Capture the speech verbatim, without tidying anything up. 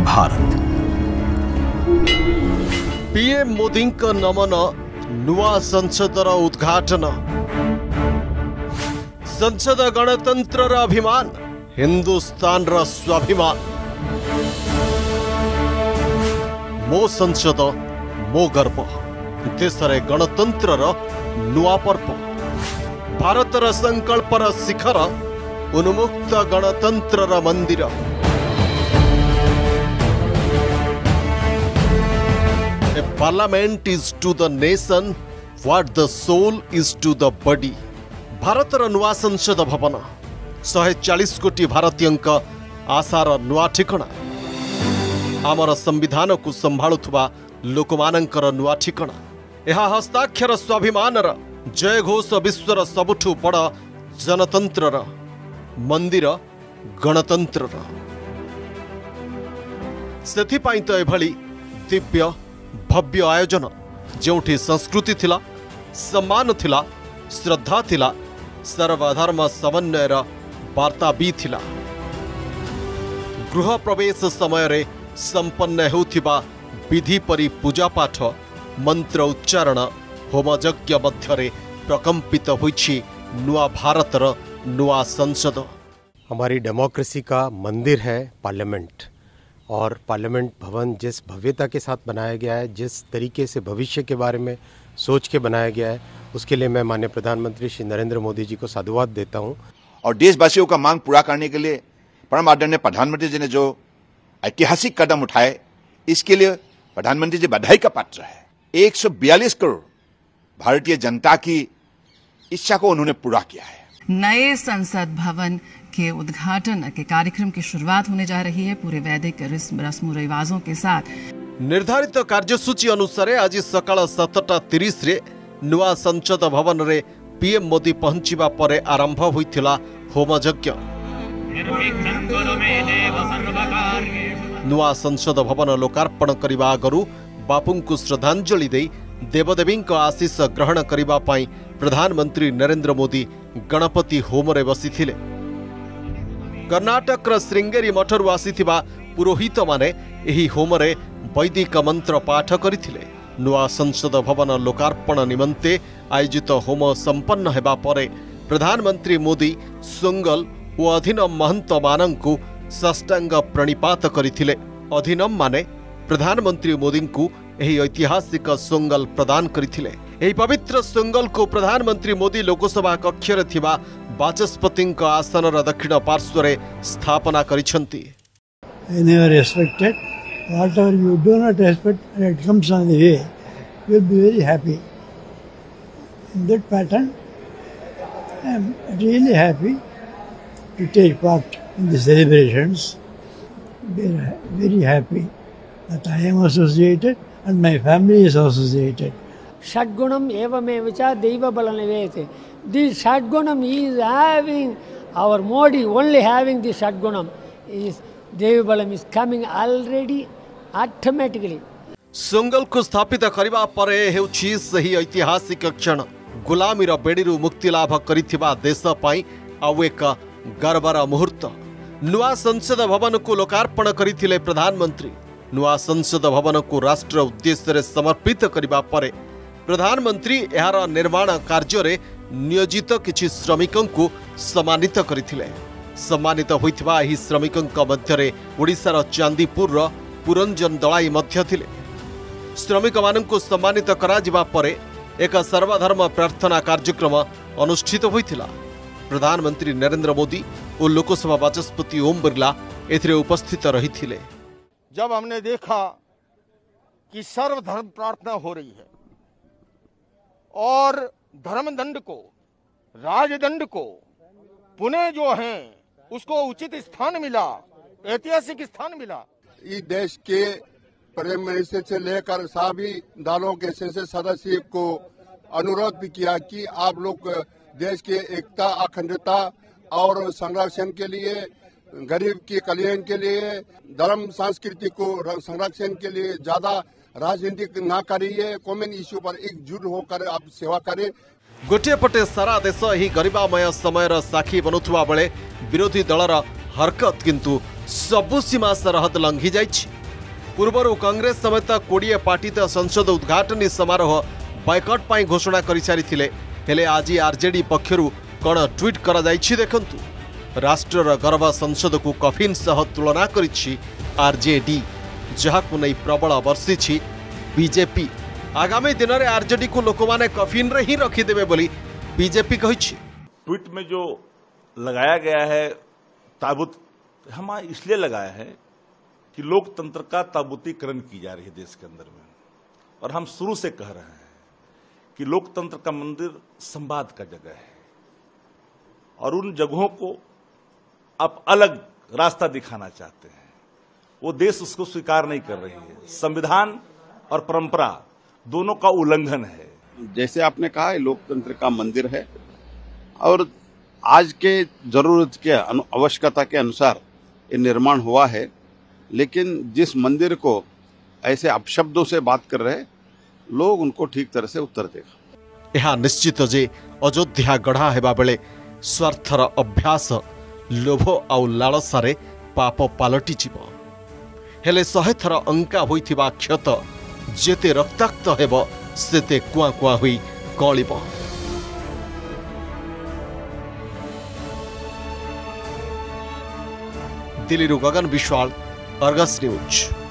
Bharat. PM Modi का नमन नुआ संसदर उद्घाटन। संसद गणतंत्र अभिमान, हिंदुस्तान स्वाभिमान। मो संसद मो गर्व, देशरे गणतंत्र नुआ पर्व। भारतर संकल्पर शिखर, उन्मुक्त गणतंत्र मंदिर। A parliament is to the nation what the soul is to the body। भारतर नुआ संसद भवन एक सौ चालीस कोटी भारतीयों आशार नुआ ठिकणा। आमर संविधान को संभाळुथुबा लोकमानंकर नुआ ठिकणा। यह हस्ताक्षर स्वाभिमानर जय घोष विश्वर सबुठु बड़ जनतंत्रर मंदिर गणतंत्रर। सेथिपाई तो एभली दिव्य भव्य आयोजन जोठी संस्कृति थिला, सम्मान थिला, श्रद्धा थिला, सर्वधर्म समन्वयर वार्ता भी थिला। गृह प्रवेश समय रे संपन्न हेउथिबा विधि परि पूजा पाठ, मंत्र उच्चारण, होमयज्ञ मध्यरे प्रकंपित होइछि नुआ भारतर नुआ संसद। हमारी डेमोक्रेसी का मंदिर है पार्लियामेंट, और पार्लियामेंट भवन जिस भव्यता के साथ बनाया गया है, जिस तरीके से भविष्य के बारे में सोच के बनाया गया है, उसके लिए मैं माननीय प्रधानमंत्री श्री नरेंद्र मोदी जी को साधुवाद देता हूं। और देशवासियों का मांग पूरा करने के लिए परम आदरणीय प्रधानमंत्री जी ने जो ऐतिहासिक कदम उठाए, इसके लिए प्रधानमंत्री जी बधाई का पात्र है। एक सौ बयालीस करोड़ भारतीय जनता की इच्छा को उन्होंने पूरा किया है। नए संसद भवन के उद्घाटन के कार्यक्रम की शुरुआत होने जा रही है पूरे वैदिक रस्म रिवाजों के साथ। निर्धारित कार्यसूची अनुसार आज सकाळ सातटा तीस रे नुआ संसद भवन रे पीएम मोदी पहुंचवा पर आरंभ होइथिला होमयज्ञ। नुआ संसद भवन लोकार्पण करबा आगरू बापू को श्रद्धांजलि दे देवदेवी आशीष ग्रहण करबा पई प्रधानमंत्री नरेंद्र मोदी गणपति होम रे बसिथिले। कर्नाटक श्रृंगेरी मठरू आसीथिबा पुरोहित माने एही होम रे वैदिक मंत्र पाठ करिथिले। नुआ संसद भवन लोकार्पण निमंते आयोजित होम संपन्न हेबा परे प्रधानमंत्री मोदी सुंगल और अधीनम महंत मानंकु साष्टांग प्रणिपात करिथिले। अधीनम माने प्रधानमंत्री मोदी को एही ऐतिहासिक सुंगल प्रदान करिथिले। एही पवित्र सुंगल को प्रधानमंत्री मोदी लोकसभा कक्ष रे थिबा बाचस्पति आसन दक्षिण पार्श्व रे स्थापना करिसंती। Whatever you do not expect, it comes on the way, you will be very happy. In that pattern, I am really happy to take part in the celebrations. Very, very happy that I am associated and my family is associated. Shadgunam evamevacha deiva balanavete. This Shadgunam is having, our Modi only having this Shadgunam is Deiva Balam is coming already automatically. Sungal को स्थापित करबा परे हेउछि सही ऐतिहासिक क्षण। गुलामीर बेड़ीरू मुक्ति लाभ करिथिबा देश पई आउ एक गर्वर मुहूर्त। नुआ संसद भवन को लोकार्पण करिथिले प्रधानमंत्री। नुआ संसद भवन को राष्ट्र उद्देश्य रे समर्पित करबा परे प्रधानमंत्री एहार निर्माण कार्य रे नियोजित किछि श्रमिकों को सम्मानित करिथिले। सम्मानित होइथिबा एही श्रमिकों मध्यरे ओडिशार चांदीपुर पुरंजन दलाई मध्य थिले। श्रमिक मानंकु सम्मानित करा जिबा परे एक सर्वधर्म प्रार्थना कार्यक्रम अनुष्ठित होइथिला। प्रधानमंत्री नरेंद्र मोदी और लोकसभा बाचस्पति ओम बिरला एथिरे उपस्थित रहिथिले। जब हमने देखा कि सर्वधर्म प्रार्थना हो रही है और धर्मदंड को, राजदंड को पुणे जो है उसको उचित स्थान मिला, ऐतिहासिक स्थान मिला। इस देश के प्राइम मिनिस्टर से लेकर सभी दलों के संसद सदस्य को अनुरोध भी किया कि आप लोग देश के एकता, अखंडता और संरक्षण के लिए, गरीब के कल्याण के लिए, धर्म संस्कृति को संरक्षण के लिए ज्यादा राजनीति ना करिए, कॉमन इश्यू पर एकजुट होकर आप सेवा करें। गोटे पटे सारा देश ही गरिबामय समय साक्षी बनुवा बेले विरोधी दलर हरकत किंतु सबु सीमा सरहद लंघी जाइछि। पूर्वर कांग्रेस समेत कोड़े पार्टी तो संसद उद्घाटनी समारोह बायकट पर घोषणा कर सारी हेले आज आरजेडी पक्षरु कौन ट्वीट करा जाइछि देखंतु। राष्ट्रर गर्व संसद को कफिन सह तुलना करिछि आरजेडी, जहाकु नै प्रबल वर्षिछि बीजेपी। आगामी दिन में आरजेडी को लोक माने कफिन रे ही रखिदेवे बोली बीजेपी कहिछि। ट्वीट में जो लगाया गया है ताबूत, हम इसलिए लगाया है कि लोकतंत्र का ताबूतीकरण की जा रही है देश के अंदर में, और हम शुरू से कह रहे हैं कि लोकतंत्र का मंदिर संवाद का जगह है, और उन जगहों को आप अलग रास्ता दिखाना चाहते हैं, वो देश उसको स्वीकार नहीं कर रही है। संविधान और परंपरा दोनों का उल्लंघन है। जैसे आपने कहा, लोकतंत्र का मंदिर है और आज के जरूरत के आवश्यकता के अनुसार ये निर्माण हुआ है, लेकिन जिस मंदिर को ऐसे अपशब्दों से बात कर रहे लोग, उनको ठीक तरह से उत्तर देगा। यह निश्चित जे अयोध्या गढ़ा हेबा बेले स्वार्थर अभ्यास, लोभ आउ लालसारे पाप पालटि जीव। हेले शहे थर अंका होइथिबा क्षत जेते रक्ताक्त हेब सेते कुआ कुआ होई गलिब। Delhi Gagan Vishwal, Argus news.